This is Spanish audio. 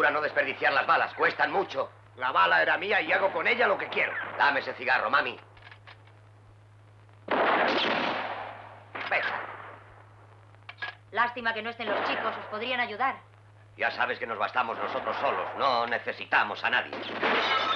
procura no desperdiciar las balas. Cuestan mucho. La bala era mía y hago con ella lo que quiero. Dame ese cigarro, mami. Venga. Lástima que no estén los chicos. Os podrían ayudar. Ya sabes que nos bastamos nosotros solos. No necesitamos a nadie.